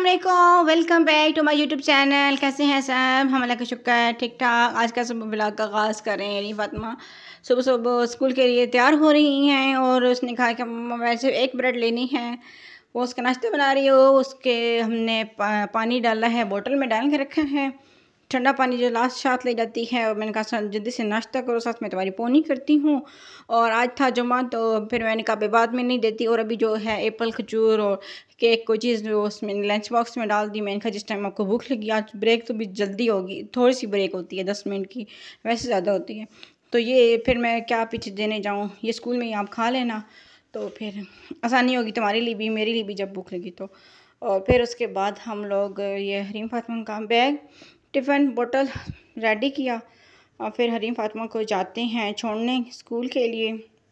वालेकुम, welcome back to my YouTube channel. कैसे हैं सब? हम अल्लाह का शुक्र है ठीक ठाक। आज का सुबह ब्लॉग का आगाज़ कर रहे हैं। रही फातिमा सुबह सुबह स्कूल के लिए तैयार हो रही हैं और उसने कहा कि मम्मा वैसे एक ब्रेड लेनी है। वो उसका नाश्ता बना रही हो। उसके हमने पानी डाला है, बोतल में डाल के रखा है, ठंडा पानी जो लास्ट साथ ले जाती है। और मैंने कहा जल्दी से नाश्ता करो, साथ में तुम्हारी पोनी करती हूँ। और आज था जुमा, तो फिर मैंने कहा बाद में नहीं देती। और अभी जो है एप्पल, खजूर और केक कोई चीज़ जो उसमें लंच बॉक्स में डाल दी। मैंने कहा जिस टाइम आपको भूख लगी, आज ब्रेक तो भी जल्दी होगी, थोड़ी सी ब्रेक होती है 10 मिनट की, वैसे ज़्यादा होती है। तो ये फिर मैं क्या पीछे देने जाऊँ, ये स्कूल में ही आप खा लेना, तो फिर आसानी होगी तुम्हारे लिए भी मेरे लिए भी जब भूख लगी तो। और फिर उसके बाद हम लोग ये हरीम फातिमा का बैग, टिफ़िन, बोतल रेडी किया और फिर हरीम फातिमा को जाते हैं छोड़ने स्कूल के लिए।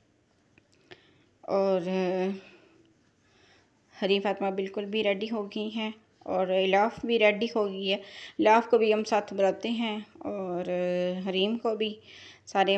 और हरीम फातिमा बिल्कुल भी रेडी हो गई हैं और इलाफ भी रेडी हो गई है। इलाफ को भी हम साथ बुलाते हैं और हरीम को भी, सारे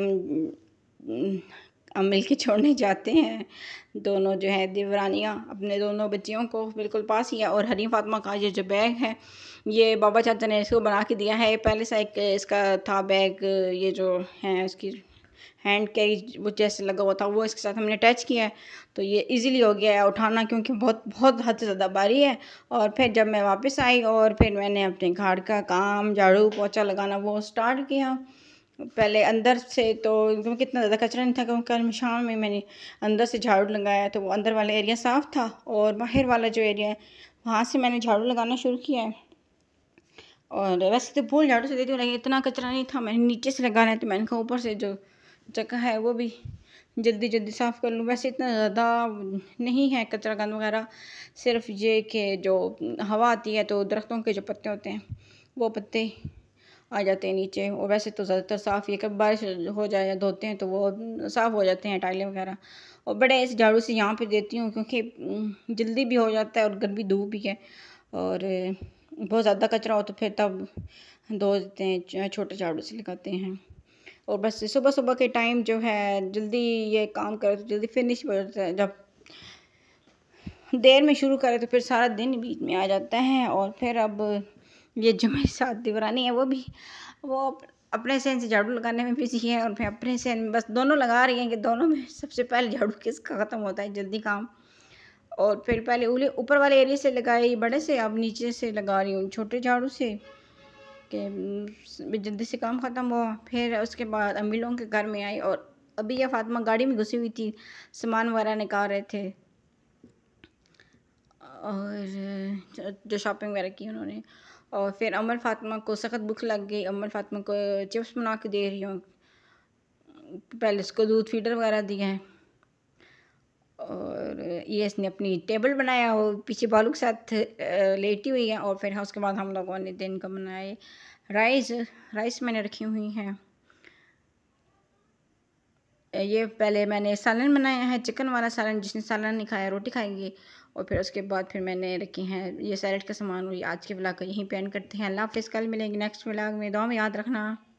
हम मिल के छोड़ने जाते हैं। दोनों जो है देवरानियाँ अपने दोनों बच्चियों को बिल्कुल पास ही है। और हरीम फातिमा का ये जो बैग है, ये बाबा चाचा ने इसको बना के दिया है। पहले से एक इसका था बैग, ये जो है इसकी हैंड कैरी वो जैसे लगा हुआ था, वो इसके साथ हमने अटैच किया है, तो ये इजीली हो गया है उठाना, क्योंकि बहुत बहुत हद से ज़्यादा भारी है। और फिर जब मैं वापस आई और फिर मैंने अपने घर का काम, झाड़ू पोछा लगाना वो स्टार्ट किया। पहले अंदर से, तो क्योंकि इतना ज़्यादा कचरा नहीं था, क्योंकि कल शाम में मैंने अंदर से झाड़ू लगाया, तो वो अंदर वाला एरिया साफ़ था। और बाहर वाला जो एरिया है वहाँ से मैंने झाड़ू लगाना शुरू किया है। और वैसे तो फूल झाड़ू से देती हूँ, लेकिन इतना कचरा नहीं था, मैंने नीचे से लगाना है, तो मैंने कहा ऊपर से जो जगह है वो भी जल्दी जल्दी साफ़ कर लूँ। वैसे इतना ज़्यादा नहीं है कचरा गंद वगैरह, सिर्फ ये कि जो हवा आती है तो दरख्तों के जो पत्ते होते हैं वो पत्ते आ जाते हैं नीचे। और वैसे तो ज़्यादातर साफ़, ये कब बारिश हो जाए या धोते हैं तो वो साफ़ हो जाते हैं टाइलें वगैरह। और बड़े इस झाड़ू से यहाँ पे देती हूँ, क्योंकि जल्दी भी हो जाता है और गर्मी धूप भी है। और बहुत ज़्यादा कचरा हो तो फिर तब धो देते हैं, छोटे झाड़ू से लगाते हैं। और बस सुबह सुबह के टाइम जो है जल्दी ये काम करें तो जल्दी फिनिश हो जाता है। जब देर में शुरू करें तो फिर सारा दिन बीच में आ जाता है। और फिर अब ये जो मेरे साथ देवरानी है वो अपने सेन से झाड़ू लगाने में बिजी है, और फिर अपने सेन में बस दोनों लगा रही हैं कि दोनों में सबसे पहले झाड़ू किसका ख़त्म होता है जल्दी काम। और फिर पहले ऊपर वाले एरिया से लगाई बड़े से, अब नीचे से लगा रही हूँ छोटे झाड़ू से कि जल्दी से काम ख़त्म हो। फिर उसके बाद अम्मी लोगों के घर में आई और अभी या फातिमा गाड़ी में घुसी हुई थी, सामान वगैरह निकाल रहे थे और जो शॉपिंग वगैरह की उन्होंने। और फिर अमर फातिमा को सख्त भूख लग गई, अमर फातिमा को चिप्स बना के दे रही हूँ। पहले उसको दूध फीडर वगैरह दिया है। और ये इसने अपनी टेबल बनाया, वो पीछे बालू के साथ लेटी हुई है। और फिर उसके बाद हम लोगों ने दिन का बनाए राइस मैंने रखी हुई हैं। ये पहले मैंने सालन बनाया है, चिकन वाला सालन, जिसने सालन नहीं खाया रोटी खाएंगे। और फिर उसके बाद फिर मैंने रखी हैं ये सैलेड का सामान। और आज के व्लॉग को यहीं पे एंड करते हैं। अल्लाह हाफ़िज़, कल मिलेंगे नेक्स्ट व्लॉग में, दुआ में याद रखना।